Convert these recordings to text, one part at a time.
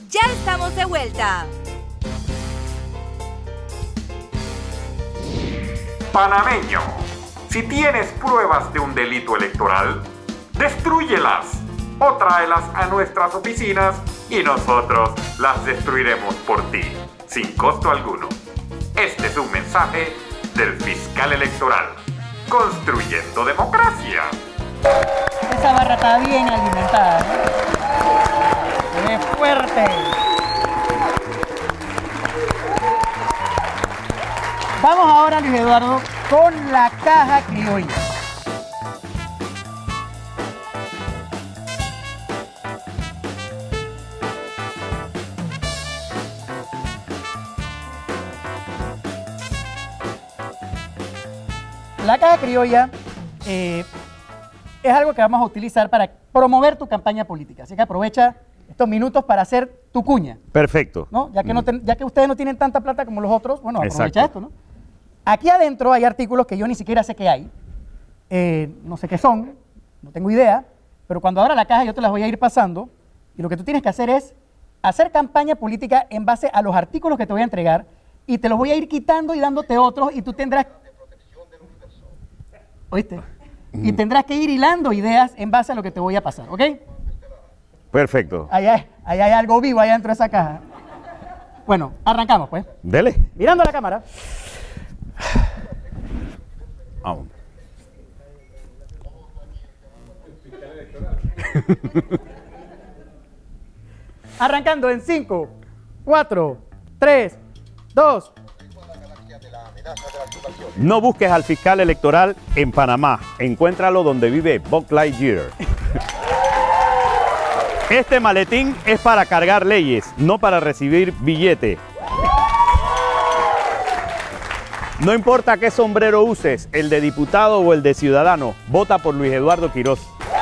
Ya estamos de vuelta. Panameño, si tienes pruebas de un delito electoral, destrúyelas o tráelas a nuestras oficinas y nosotros las destruiremos por ti, sin costo alguno. Este es un mensaje del fiscal electoral. Construyendo democracia. Esa barra está bien alimentada, ¿no? Se ve fuerte. Vamos ahora, Luis Eduardo, con la caja criolla. La caja criolla es algo que vamos a utilizar para promover tu campaña política. Así que aprovecha estos minutos para hacer tu cuña. Perfecto. ¿No? Ya que ustedes no tienen tanta plata como los otros, bueno, aprovecha Exacto. esto, ¿no? Aquí adentro hay artículos que yo ni siquiera sé qué hay. No sé qué son, no tengo idea, pero cuando abra la caja yo te las voy a ir pasando y lo que tú tienes que hacer es hacer campaña política en base a los artículos que te voy a entregar y te los voy a ir quitando y dándote otros y tú tendrás... ¿Oíste? Y tendrás que ir hilando ideas en base a lo que te voy a pasar, ¿ok? Perfecto. Ahí hay algo vivo allá dentro de esa caja. Bueno, arrancamos pues. Dele. Mirando a la cámara. Vamos. Arrancando en 5, 4, 3, 2. No busques al fiscal electoral en Panamá. Encuéntralo donde vive Buzz Lightyear. Este maletín es para cargar leyes, no para recibir billete. No importa qué sombrero uses, el de diputado o el de ciudadano, vota por Luis Eduardo Quiroz.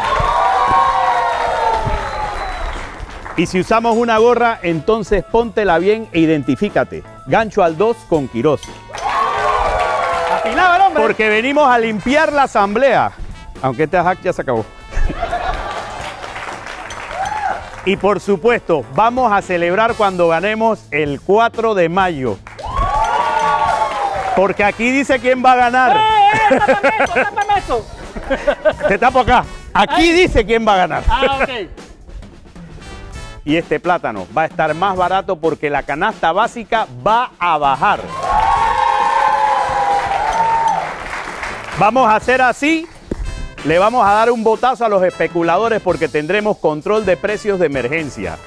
Y si usamos una gorra, entonces póntela bien e identifícate. Gancho al 2 con Quiroz. Afilado el hombre. Porque venimos a limpiar la asamblea. Aunque este hack ya se acabó. Y por supuesto, vamos a celebrar cuando ganemos el 4 de mayo. Porque aquí dice quién va a ganar. ¡Tápame eso! Te tapo acá. Aquí dice quién va a ganar. Ah, ok. Y este plátano va a estar más barato porque la canasta básica va a bajar. Vamos a hacer así. Le vamos a dar un botazo a los especuladores porque tendremos control de precios de emergencia.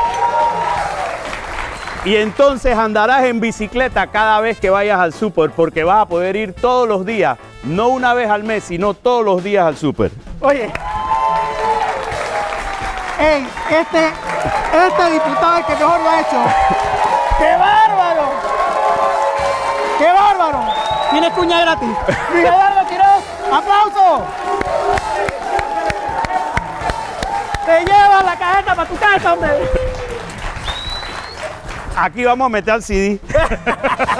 Y entonces andarás en bicicleta cada vez que vayas al súper porque vas a poder ir todos los días, no una vez al mes, sino todos los días al súper. Oye. Ey, este diputado es el que mejor lo ha hecho. ¡Qué bárbaro! ¡Qué bárbaro! Tiene cuña gratis. Luis Eduardo Quiroz, ¡aplauso! Te llevas la cajeta para tu casa, hombre. Aquí vamos a meter el CD.